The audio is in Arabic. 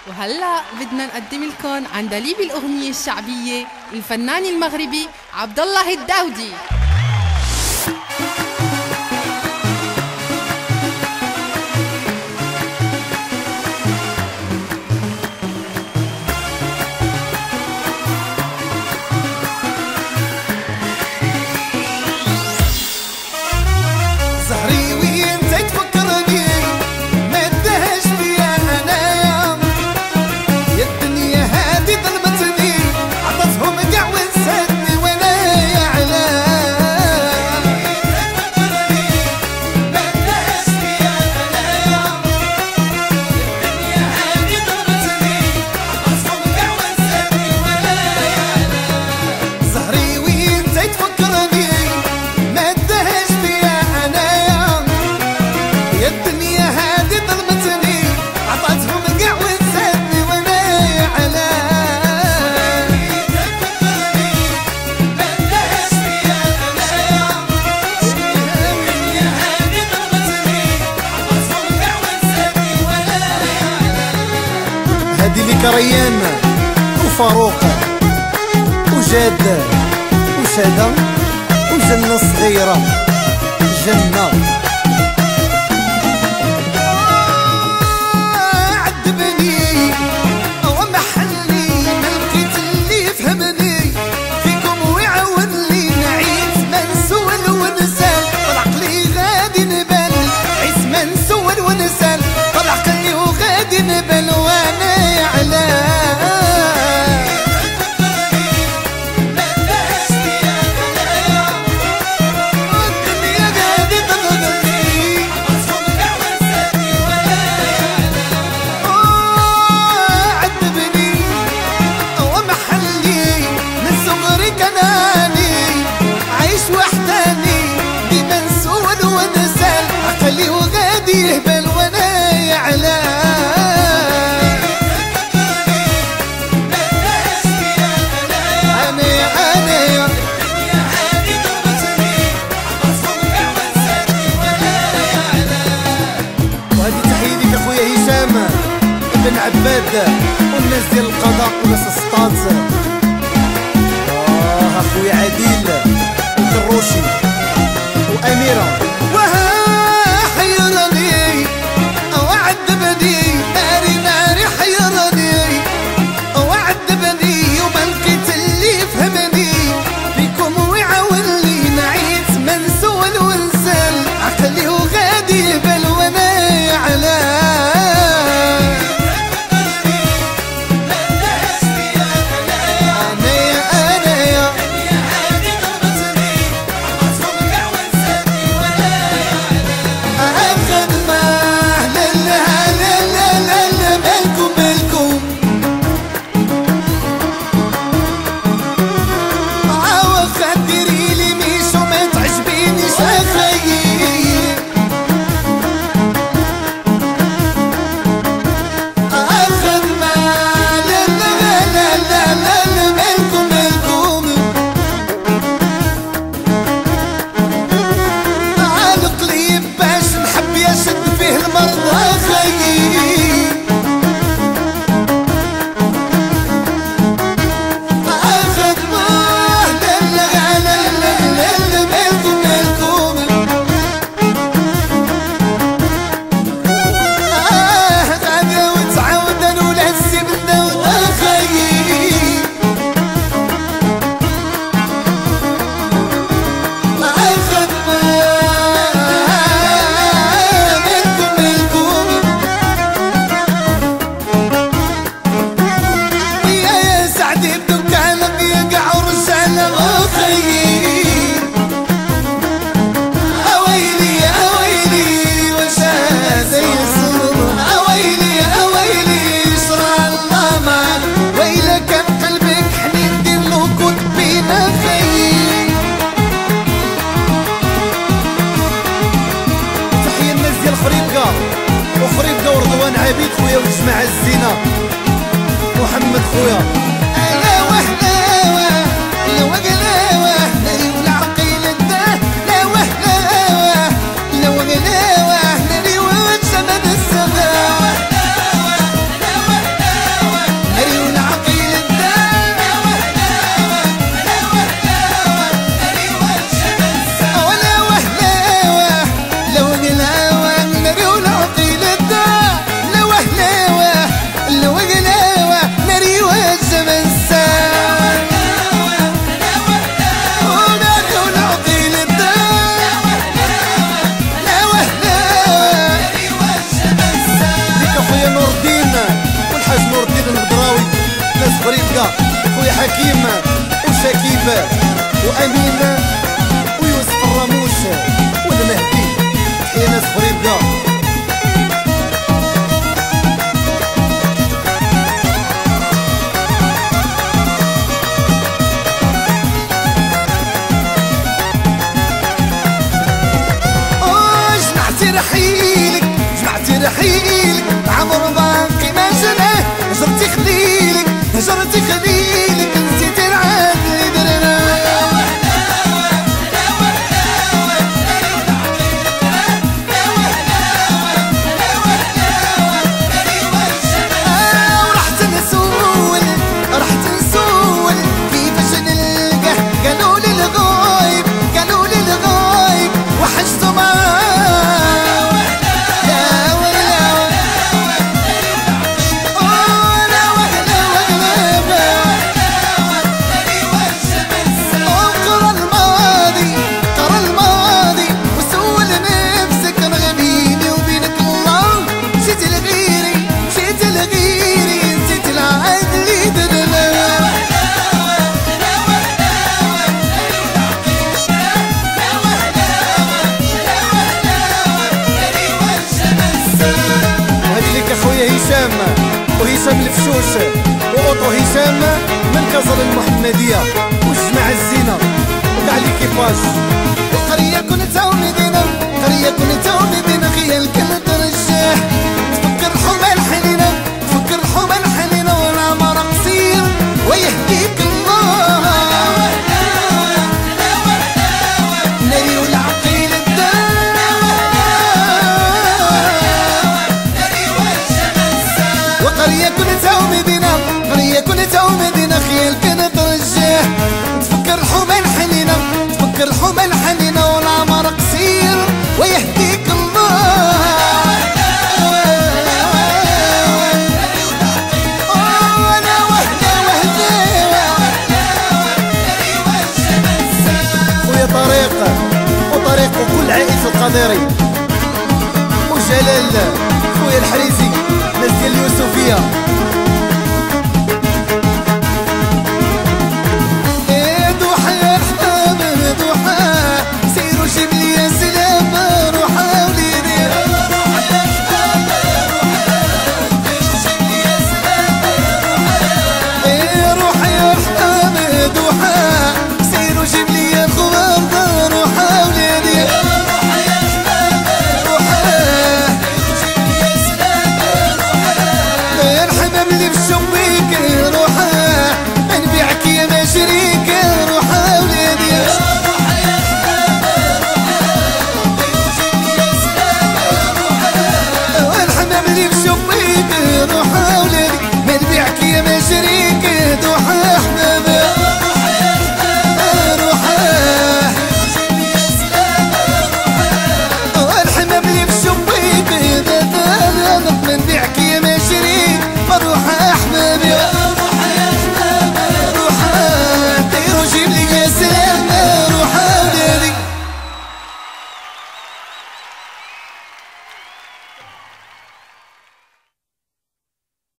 وهلا بدنا نقدم لكم عندليب الأغنية الشعبية الفنان المغربي عبد الله الداودي. هادي ليك ريان وفاروق وجاد وشادة وجنة صغيرة جنة عذبني ومحلي ما لقيت اللي يفهمني فيكم ويعاون لي نعيس ما نسول ونسال والعقلي غادي نبان عيس ما نسول ونسال والعقلي وغادي نبان وانا يهبل وانا يعلى وهذه تحية لك اخويا هشام بن عباد والناس ديال القضاء وناس السطات اخويا عديل وكروشي واميره حكيم وشكيب وامين ويوسف الراموش والمهدي. تحية ناس فريقة. جمعتي رحيلك عمر باقي ما جناه. هجرتي خليلك هجرتي خليلك نسيتي العهد اللي درنا. ورحت نسول كيفاش نلقاه. قالوا لي الغايب وحشته معاه. وهشام الفشوش وأوطو هشام من كازر المحمدية والجماعة الزينة وكاع ليكيباج. وقرية كنت مدينة خيال كنت رجاح. تفكر الحومة الحنينة والعمر قصير ويهديك الله. ناري والعقيل قرية كنت مدينة خيال كانت رجاه. تفكر الحومة الحنينة والعمر قصير ويهديك الله. أنا وحدة خويا طريق وكل عائلة القديري وجلال خويا الحريزي ناس ديال اليوسفية.